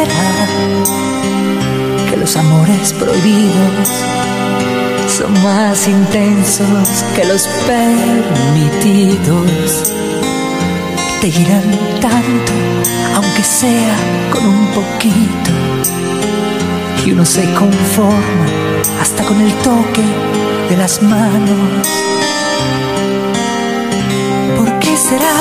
será que los amores prohibidos son más intensos que los permitidos? Te irán tanto, aunque sea con un poquito, y uno se conforma hasta con el toque de las manos. ¿Por qué será?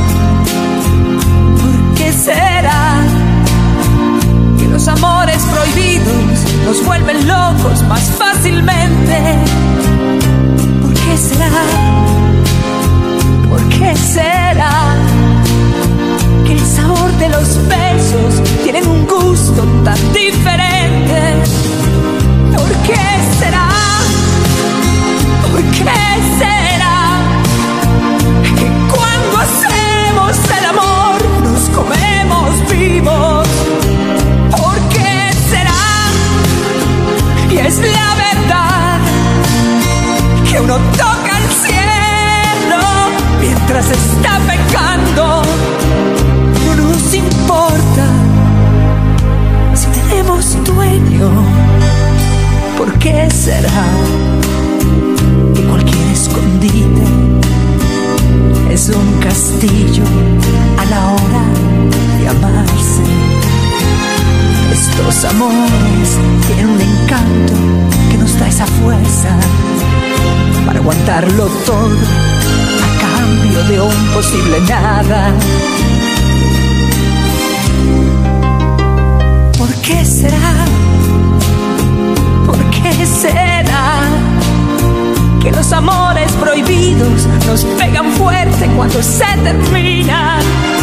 ¿Por qué será que los amores prohibidos nos vuelven locos más fácilmente? ¿Por qué será? ¿Por qué será que el sabor de los besos tienen un gusto tan diferente? ¿Por qué será? ¿Por qué será que cuando hacemos el amor nos comemos vivos? ¿Por qué será? Y es la verdad que uno toca el cielo mientras está pecando. No nos importa si tenemos dueño. ¿Por qué será que cualquier escondite es un castillo a la hora de amarse? Estos amores tienen un encanto que nos da esa fuerza para aguantarlo todo a cambio de un posible nada. ¿Por qué será? ¿Por qué será que los amores prohibidos nos pegan fuerte cuando se terminan?